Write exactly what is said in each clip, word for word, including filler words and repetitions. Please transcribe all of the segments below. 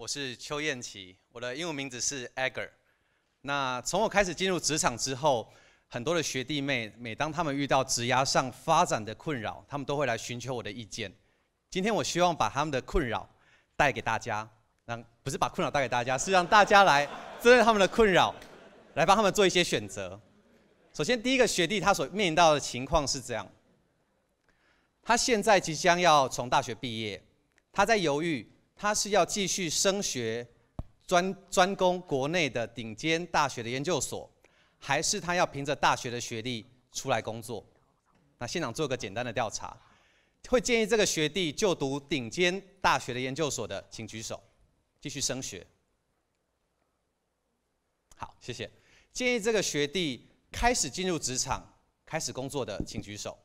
我是邱彦琪，我的英文名字是 Edgar。那从我开始进入职场之后，很多的学弟妹，每当他们遇到职涯上发展的困扰，他们都会来寻求我的意见。今天我希望把他们的困扰带给大家，让不是把困扰带给大家，是让大家来针对他们的困扰，来帮他们做一些选择。首先，第一个学弟他所面临到的情况是这样：他现在即将要从大学毕业，他在犹豫。 他是要继续升学，专专攻国内的顶尖大学的研究所，还是他要凭着大学的学历出来工作？那现场做个简单的调查，会建议这个学弟就读顶尖大学的研究所的，请举手，继续升学。好，谢谢。建议这个学弟开始进入职场、开始工作的，请举手。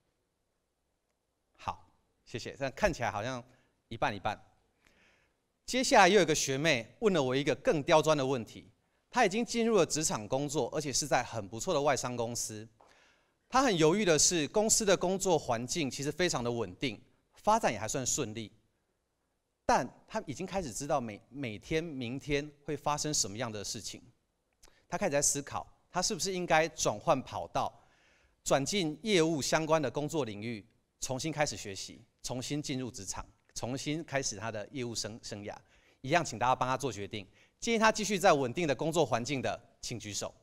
好，谢谢。但看起来好像一半一半。 接下来又有一个学妹问了我一个更刁钻的问题，她已经进入了职场工作，而且是在很不错的外商公司。她很犹豫的是，公司的工作环境其实非常的稳定，发展也还算顺利，但她已经开始知道每每天、明天会发生什么样的事情。她开始在思考，她是不是应该转换跑道，转进业务相关的工作领域，重新开始学习，重新进入职场。 重新开始他的业务生生涯，一样，请大家帮他做决定。建议他继续在稳定的工作环境的，请举手。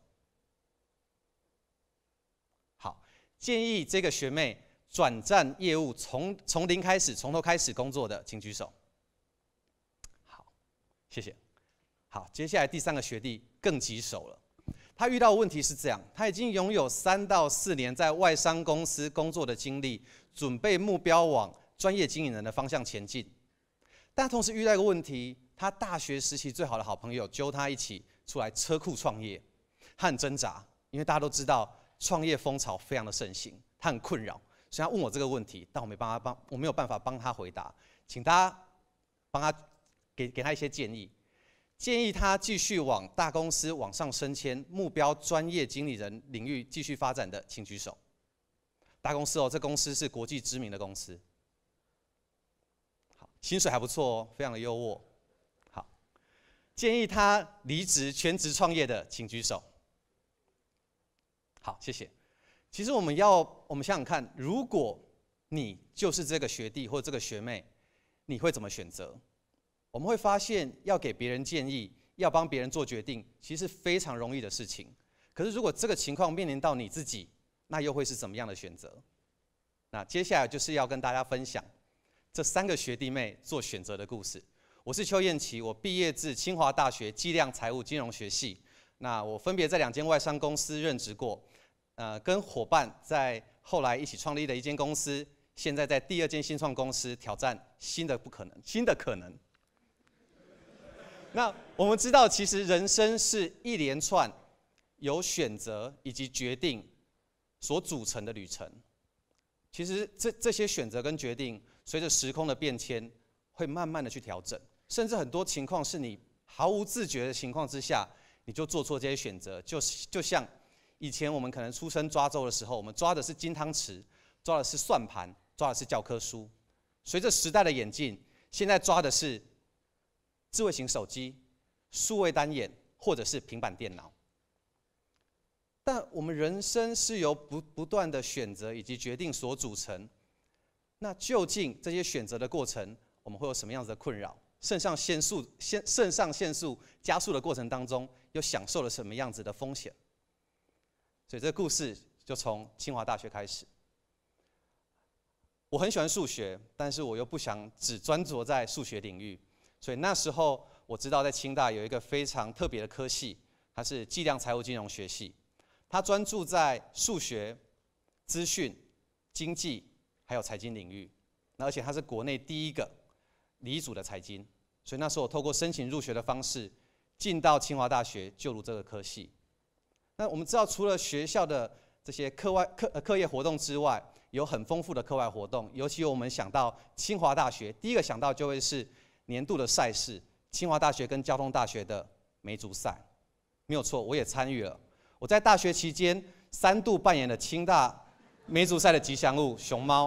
好，建议这个学妹转战业务，从从零开始，从头开始工作的，请举手。好，谢谢。好，接下来第三个学弟更棘手了。他遇到的问题是这样：他已经拥有三到四年在外商公司工作的经历，准备目标往 专业经营人的方向前进，但同时遇到一个问题，他大学时期最好的好朋友揪他一起出来车库创业，他很挣扎，因为大家都知道创业风潮非常的盛行，他很困扰，所以他问我这个问题，但我没帮他帮，我没有办法帮他回答，请大家帮他给给他一些建议，建议他继续往大公司往上升迁，目标专业经理人领域继续发展的，请举手。大公司哦，这公司是国际知名的公司。 薪水还不错哦，非常的优渥。好，建议他离职全职创业的，请举手。好，谢谢。其实我们要，我们想想看，如果你就是这个学弟或者这个学妹，你会怎么选择？我们会发现，要给别人建议，要帮别人做决定，其实非常容易的事情。可是如果这个情况面临到你自己，那又会是怎么样的选择？那接下来就是要跟大家分享 这三个学弟妹做选择的故事。我是邱彦琪，我毕业自清华大学计量财务金融学系。那我分别在两间外商公司任职过，呃，跟伙伴在后来一起创立了一间公司，现在在第二间新创公司挑战新的不可能，新的可能。那我们知道，其实人生是一连串由选择以及决定所组成的旅程。其实这这些选择跟决定， 随着时空的变迁，会慢慢的去调整，甚至很多情况是你毫无自觉的情况之下，你就做错这些选择。就就像以前我们可能出生抓周的时候，我们抓的是金汤匙，抓的是算盘，抓的是教科书。随着时代的演进，现在抓的是智慧型手机、数位单眼或者是平板电脑。但我们人生是由不不断的选择以及决定所组成。 那究竟这些选择的过程，我们会有什么样子的困扰？肾上腺素、腺肾上腺素加速的过程当中，又享受了什么样子的风险？所以这个故事就从清华大学开始。我很喜欢数学，但是我又不想只专着在数学领域，所以那时候我知道在清大有一个非常特别的科系，它是计量财务金融学系，它专注在数学、资讯、经济 还有财经领域，那而且它是国内第一个理组的财经，所以那时候我透过申请入学的方式，进到清华大学就读这个科系。那我们知道，除了学校的这些课外课呃课业活动之外，有很丰富的课外活动，尤其我们想到清华大学，第一个想到就会是年度的赛事，清华大学跟交通大学的梅竹赛，没有错，我也参与了。我在大学期间三度扮演了清大 梅竹赛的吉祥物熊猫，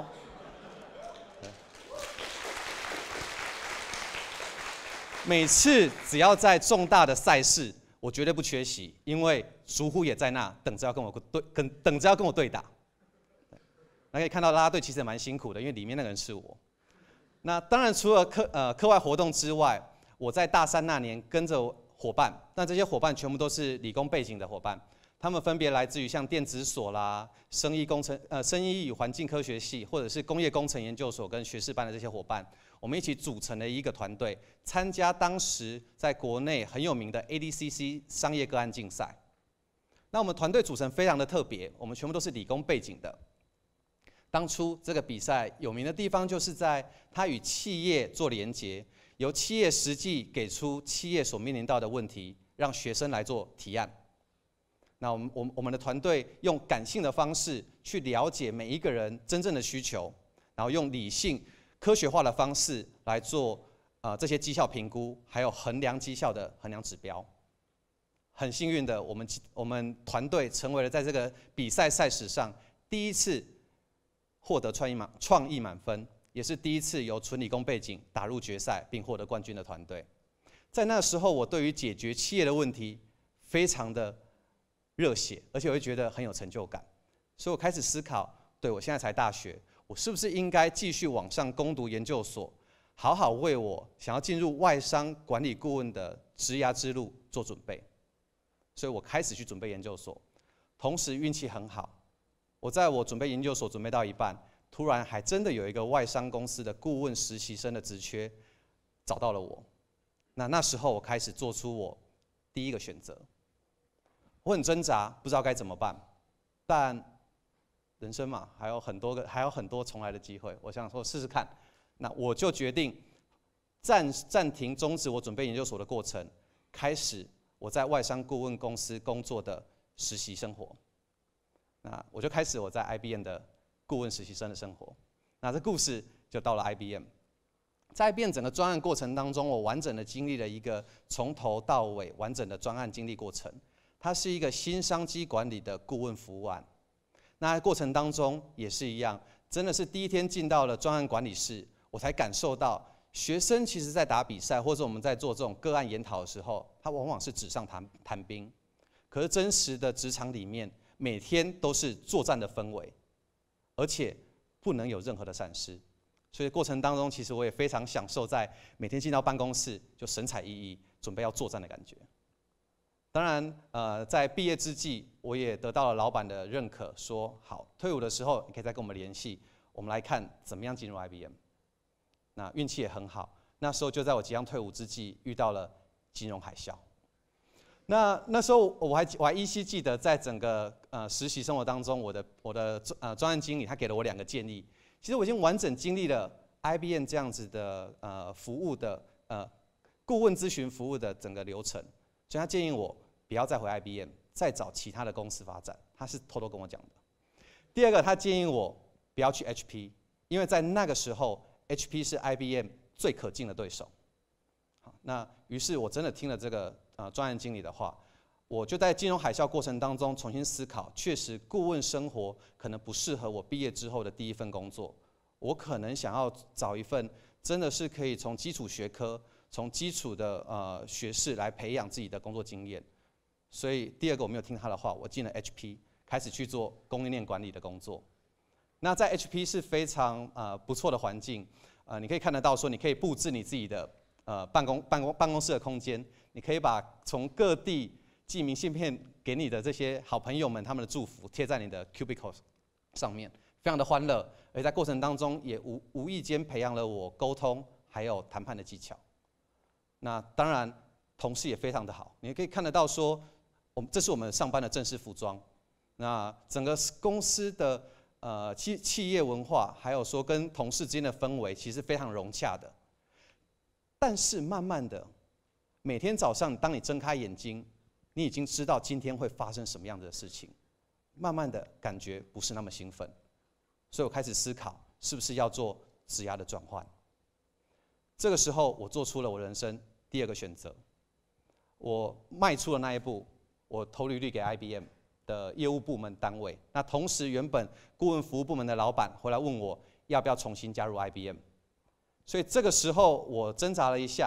每次只要在重大的赛事，我绝对不缺席，因为疏忽也在那等着要跟我对跟等着要跟我对打。那可以看到啦啦队其实也蛮辛苦的，因为里面那个人是我。那当然除了课呃课外活动之外，我在大三那年跟着伙伴，那这些伙伴全部都是理工背景的伙伴。他们分别来自于像电子所啦、生医工程、呃生医与环境科学系，或者是工业工程研究所跟学士班的这些伙伴，我们一起组成了一个团队，参加当时在国内很有名的 A D C C 商业个案竞赛。那我们团队组成非常的特别，我们全部都是理工背景的。当初这个比赛有名的地方，就是在它与企业做连结，由企业实际给出企业所面临到的问题，让学生来做提案。那我们我们我们的团队用感性的方式去了解每一个人真正的需求，然后用理性、科学化的方式来做呃这些绩效评估，还有衡量绩效的衡量指标。很幸运的，我们我们团队成为了在这个比赛赛史上第一次获得创意满创意满分，也是第一次由纯理工背景打入决赛并获得冠军的团队。在那时候，我对于解决企业的问题非常的热血，而且我会觉得很有成就感，所以我开始思考，对我现在才大学，我是不是应该继续往上攻读研究所，好好为我想要进入外商管理顾问的职涯之路做准备。所以我开始去准备研究所，同时运气很好，我在我准备研究所准备到一半，突然还真的有一个外商公司的顾问实习生的职缺找到了我。那那时候我开始做出我第一个选择。我很挣扎，不知道该怎么办，但人生嘛，还有很多个，还有很多重来的机会。我想说试试看，那我就决定暂暂停终止我准备研究所的过程，开始我在外商顾问公司工作的实习生活。那我就开始我在 I B M 的顾问实习生的生活。那这故事就到了 I B M。在 I B M 整个专案过程当中，我完整的经历了一个从头到尾完整的专案经历过程。它是一个新商机管理的顾问服务案。那在过程当中也是一样，真的是第一天进到了专案管理室，我才感受到学生其实在打比赛，或者我们在做这种个案研讨的时候，他往往是纸上谈谈兵。可是真实的职场里面，每天都是作战的氛围，而且不能有任何的闪失。所以过程当中，其实我也非常享受在每天进到办公室就神采奕奕，准备要作战的感觉。当然，呃，在毕业之际，我也得到了老板的认可，说好，退伍的时候你可以再跟我们联系，我们来看怎么样进入 I B M。那运气也很好，那时候就在我即将退伍之际，遇到了金融海啸。那那时候我还我还依稀记得，在整个呃实习生活当中，我的我的呃专案经理他给了我两个建议。其实我已经完整经历了 I B M 这样子的呃服务的呃顾问咨询服务的整个流程，所以他建议我不要再回 I B M， 再找其他的公司发展。他是偷偷跟我讲的。第二个，他建议我不要去 H P， 因为在那个时候 H P 是 I B M 最可敬的对手。好，那于是我真的听了这个呃专案经理的话，我就在金融海啸过程当中重新思考，确实顾问生活可能不适合我毕业之后的第一份工作。我可能想要找一份真的是可以从基础学科、从基础的呃学士来培养自己的工作经验。所以第二个我没有听他的话，我进了 H P， 开始去做供应链管理的工作。那在 H P 是非常呃不错的环境，呃你可以看得到说，你可以布置你自己的呃办公办公办公室的空间，你可以把从各地寄明信片给你的这些好朋友们他们的祝福贴在你的 cubicle 上面，非常的欢乐。而在过程当中也无无意间培养了我沟通还有谈判的技巧。那当然同事也非常的好，你可以看得到说，我们这是我们上班的正式服装。那整个公司的呃企企业文化，还有说跟同事之间的氛围，其实非常融洽的。但是慢慢的，每天早上当你睁开眼睛，你已经知道今天会发生什么样的事情，慢慢的感觉不是那么兴奋，所以我开始思考是不是要做职涯的转换。这个时候，我做出了我人生第二个选择，我迈出了那一步，我投履历给 I B M 的业务部门单位。那同时，原本顾问服务部门的老板回来问我要不要重新加入 I B M。所以这个时候，我挣扎了一下，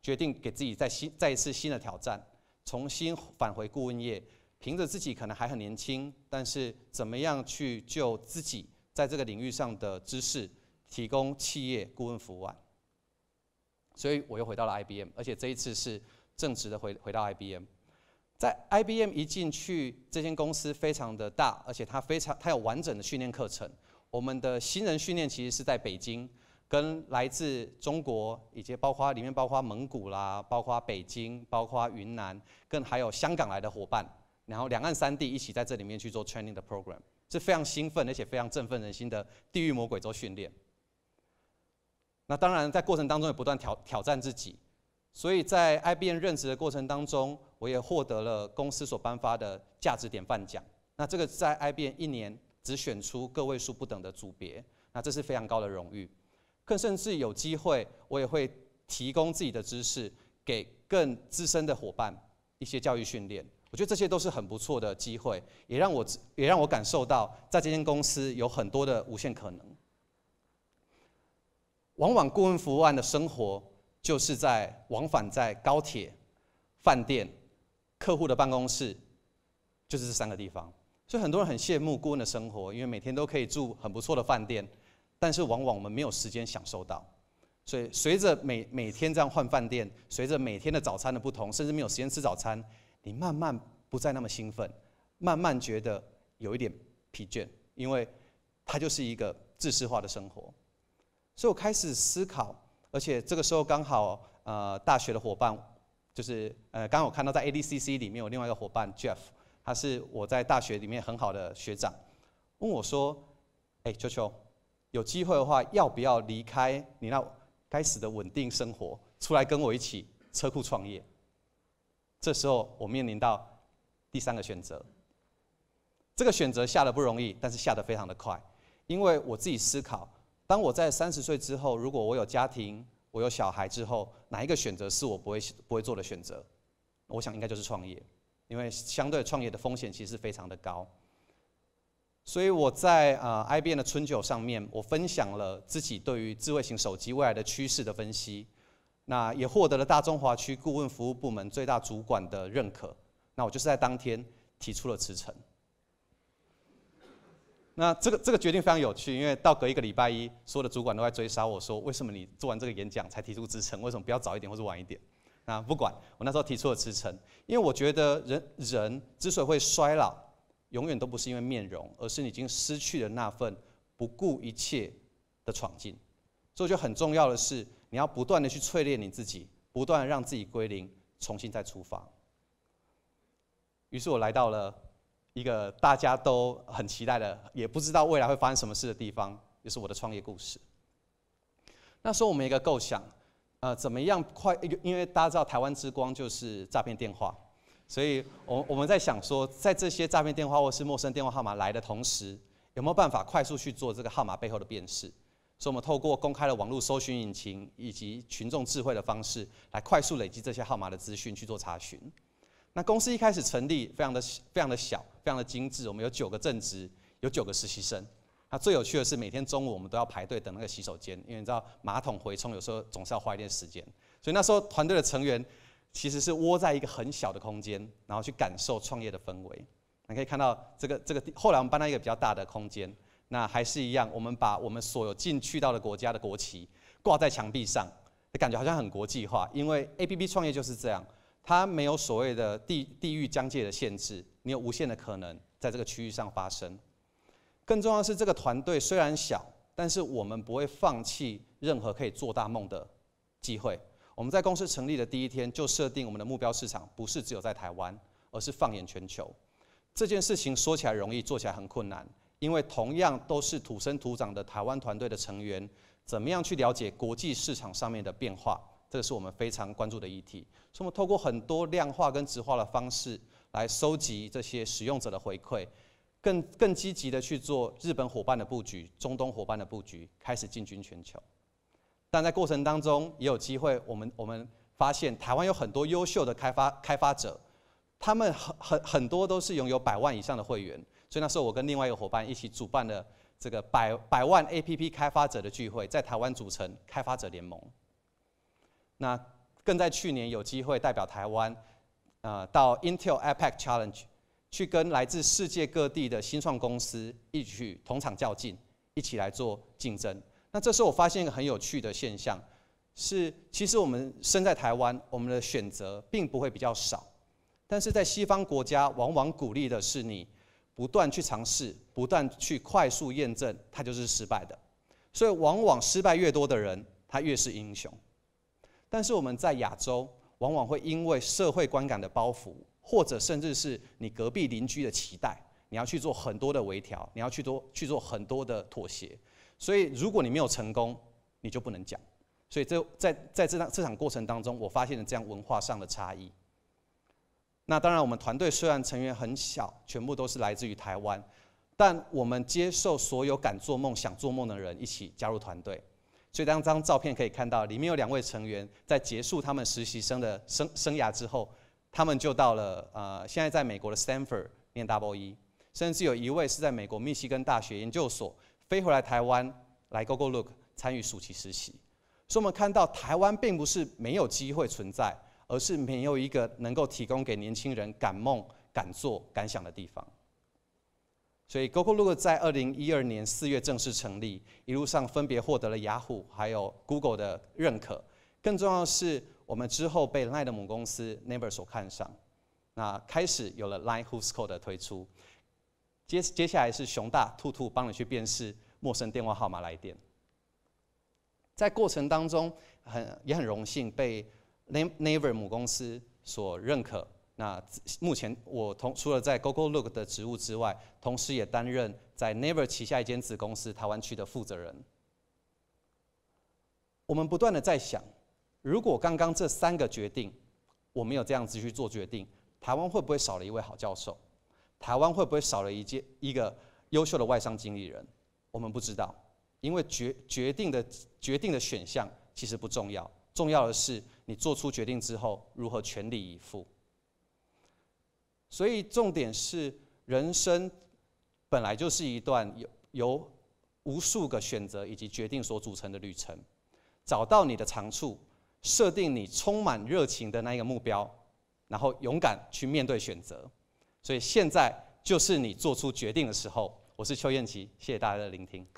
决定给自己再新再一次新的挑战，重新返回顾问业，凭着自己可能还很年轻，但是怎么样去就自己在这个领域上的知识，提供企业顾问服务案。所以我又回到了 I B M， 而且这一次是正职的回回到 I B M。在 I B M 一进去，这间公司非常的大，而且它非常它有完整的训练课程。我们的新人训练其实是在北京，跟来自中国以及包括里面包括蒙古啦，包括北京，包括云南，更还有香港来的伙伴，然后两岸三地一起在这里面去做 training 的 program， 是非常兴奋而且非常振奋人心的地狱魔鬼州训练。那当然在过程当中也不断挑挑战自己。所以在 I B M 任职的过程当中，我也获得了公司所颁发的价值典范奖。那这个在 I B M 一年只选出个位数不等的组别，那这是非常高的荣誉。更甚至有机会，我也会提供自己的知识给更资深的伙伴一些教育训练。我觉得这些都是很不错的机会，也让我也让我感受到在这间公司有很多的无限可能。往往顾问服务案的生活，就是在往返在高铁、饭店、客户的办公室，就是这三个地方。所以很多人很羡慕顾问的生活，因为每天都可以住很不错的饭店，但是往往我们没有时间享受到。所以随着每每天这样换饭店，随着每天的早餐的不同，甚至没有时间吃早餐，你慢慢不再那么兴奋，慢慢觉得有一点疲倦，因为它就是一个制式化的生活。所以我开始思考。而且这个时候刚好，呃，大学的伙伴，就是呃，刚刚我看到在 A D C C 里面有另外一个伙伴 Jeff， 他是我在大学里面很好的学长，问我说：“哎，球球，有机会的话，要不要离开你那该死的稳定生活，出来跟我一起车库创业？”这时候我面临到第三个选择，这个选择下得不容易，但是下得非常的快，因为我自己思考。当我在三十岁之后，如果我有家庭，我有小孩之后，哪一个选择是我不会不会做的选择？我想应该就是创业，因为相对创业的风险其实非常的高。所以我在呃 I B M 的春酒上面，我分享了自己对于智慧型手机未来的趋势的分析，那也获得了大中华区顾问服务部门最大主管的认可。那我就是在当天提出了辞呈。那这个这个决定非常有趣，因为到隔一个礼拜一，所有的主管都在追杀我说，为什么你做完这个演讲才提出辞呈？为什么不要早一点或者晚一点？那不管，我那时候提出了辞呈，因为我觉得人人之所以会衰老，永远都不是因为面容，而是你已经失去了那份不顾一切的闯劲。所以我觉得很重要的是，你要不断的去淬炼你自己，不断的让自己归零，重新再出发。于是我来到了一个大家都很期待的，也不知道未来会发生什么事的地方，就是我的创业故事。那时候我们有一个构想，呃，怎么样快？因为大家知道台湾之光就是诈骗电话，所以我我们在想说，在这些诈骗电话或是陌生电话号码来的同时，有没有办法快速去做这个号码背后的辨识？所以我们透过公开的网络搜寻引擎以及群众智慧的方式，来快速累积这些号码的资讯去做查询。那公司一开始成立非常的非常的小，非常的精致。我们有九个正职，有九个实习生。那最有趣的是，每天中午我们都要排队等那个洗手间，因为你知道马桶回冲有时候总是要花一点时间。所以那时候团队的成员其实是窝在一个很小的空间，然后去感受创业的氛围。你可以看到这个这个，后来我们搬到一个比较大的空间，那还是一样，我们把我们所有进去到的国家的国旗挂在墙壁上，感觉好像很国际化。因为 A P P 创业就是这样。它没有所谓的地地域疆界的限制，你有无限的可能在这个区域上发生。更重要的是，这个团队虽然小，但是我们不会放弃任何可以做大梦的机会。我们在公司成立的第一天就设定我们的目标市场不是只有在台湾，而是放眼全球。这件事情说起来容易，做起来很困难，因为同样都是土生土长的台湾团队的成员，怎么样去了解国际市场上面的变化？这个是我们非常关注的议题，所以我们透过很多量化跟质化的方式来收集这些使用者的回馈，更更积极的去做日本伙伴的布局、中东伙伴的布局，开始进军全球。但在过程当中也有机会，我们我们发现台湾有很多优秀的开发开发者，他们很很很多都是拥有百万以上的会员，所以那时候我跟另外一个伙伴一起主办了这个百百万 A P P 开发者的聚会，在台湾组成开发者联盟。那更在去年有机会代表台湾，呃，到 Intel A P E C Challenge 去跟来自世界各地的新创公司一起去同场较劲，一起来做竞争。那这时候我发现一个很有趣的现象，是其实我们身在台湾，我们的选择并不会比较少，但是在西方国家，往往鼓励的是你不断去尝试，不断去快速验证，它就是失败的。所以往往失败越多的人，他越是英雄。但是我们在亚洲，往往会因为社会观感的包袱，或者甚至是你隔壁邻居的期待，你要去做很多的微调，你要去做去做很多的妥协。所以如果你没有成功，你就不能讲。所以这在在这场这场过程当中，我发现了这样文化上的差异。那当然，我们团队虽然成员很小，全部都是来自于台湾，但我们接受所有敢做梦、想做梦的人一起加入团队。所以，当这张照片可以看到，里面有两位成员在结束他们实习生的生生涯之后，他们就到了呃，现在在美国的 Stanford 念 Double E， 甚至有一位是在美国密西根大学研究所飞回来台湾来 GoGoLook 参与暑期实习。所以，我们看到台湾并不是没有机会存在，而是没有一个能够提供给年轻人敢梦、敢做、敢想的地方。所以 GoGoLook 在二零一二年四月正式成立，一路上分别获得了雅虎还有 Google 的认可。更重要的是，我们之后被 Line 的母公司 Naver 所看上，那开始有了 Line Who's Call 的推出。接接下来是熊大、兔兔帮你去辨识陌生电话号码来电。在过程当中，很也很荣幸被 Naver 母公司所认可。那目前我同除了在 GoGoLook 的职务之外，同时也担任在 Naver 旗下一间子公司台湾区的负责人。我们不断的在想，如果刚刚这三个决定我没有这样子去做决定，台湾会不会少了一位好教授？台湾会不会少了一届一个优秀的外商经理人？我们不知道，因为决决定的决定的选项其实不重要，重要的是你做出决定之后如何全力以赴。所以重点是，人生本来就是一段由由无数个选择以及决定所组成的旅程。找到你的长处，设定你充满热情的那一个目标，然后勇敢去面对选择。所以现在就是你做出决定的时候。我是邱彦琪，谢谢大家的聆听。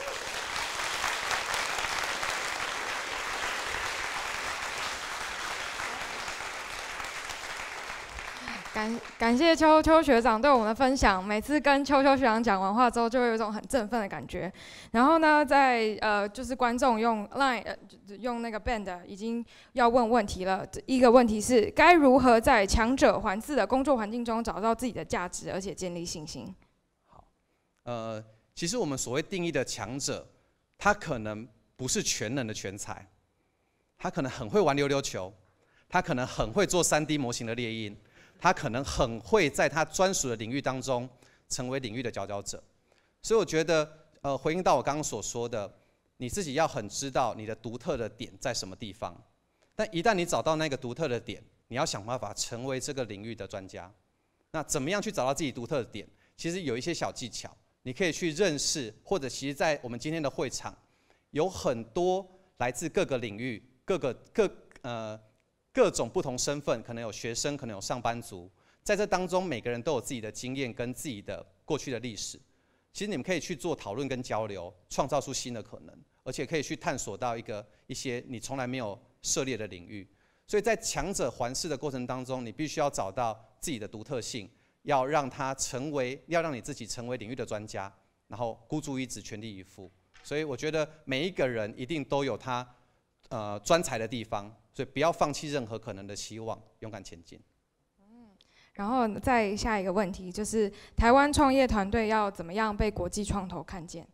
感感谢邱邱学长对我们的分享。每次跟邱邱学长讲完话之后，就会有一种很振奋的感觉。然后呢，在呃就是观众用 Line 呃用那个 Band 已经要问问题了。一个问题是，该如何在强者环伺的工作环境中找到自己的价值，而且建立信心？ 好，呃，其实我们所谓定义的强者，他可能不是全能的全才，他可能很会玩溜溜球，他可能很会做 三 D 模型的列印。他可能很会在他专属的领域当中成为领域的佼佼者，所以我觉得，呃，回应到我刚刚所说的，你自己要很知道你的独特的点在什么地方。但一旦你找到那个独特的点，你要想办法成为这个领域的专家。那怎么样去找到自己独特的点？其实有一些小技巧，你可以去认识，或者其实在我们今天的会场，有很多来自各个领域、各个各呃。各种不同身份，可能有学生，可能有上班族，在这当中，每个人都有自己的经验跟自己的过去的历史。其实你们可以去做讨论跟交流，创造出新的可能，而且可以去探索到一个一些你从来没有涉猎的领域。所以在强者环伺的过程当中，你必须要找到自己的独特性，要让它成为，要让你自己成为领域的专家，然后孤注一掷，全力以赴。所以我觉得每一个人一定都有他呃专才的地方。所以不要放弃任何可能的希望，勇敢前进。 嗯，然后再下一个问题就是，台湾创业团队要怎么样被国际创投看见？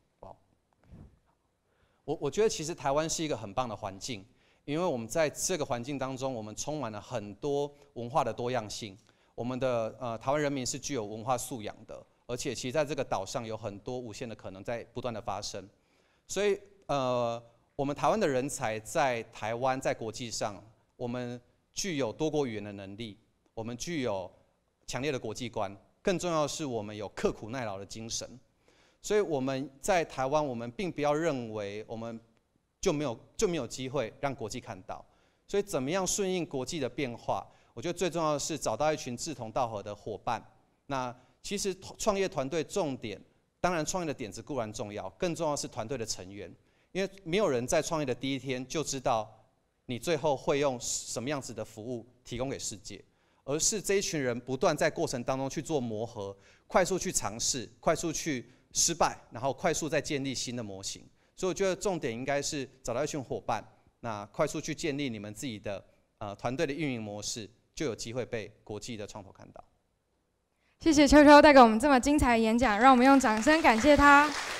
我我觉得其实台湾是一个很棒的环境，因为我们在这个环境当中，我们充满了很多文化的多样性。我们的呃台湾人民是具有文化素养的，而且其实在这个岛上有很多无限的可能在不断的发生。所以呃。我们台湾的人才在台湾，在国际上，我们具有多国语言的能力，我们具有强烈的国际观，更重要的是，我们有刻苦耐劳的精神。所以我们在台湾，我们并不要认为我们就没有就没有机会让国际看到。 所以怎么样顺应国际的变化？我觉得最重要的是找到一群志同道合的伙伴。那其实创业团队重点，当然创业的点子固然重要，更重要的是团队的成员。因为没有人在创业的第一天就知道你最后会用什么样子的服务提供给世界，而是这一群人不断在过程当中去做磨合，快速去尝试，快速去失败，然后快速再建立新的模型。所以我觉得重点应该是找到一群伙伴，那快速去建立你们自己的呃团队的运营模式，就有机会被国际的创投看到。 谢谢秋秋带给我们这么精彩的演讲，让我们用掌声感谢他。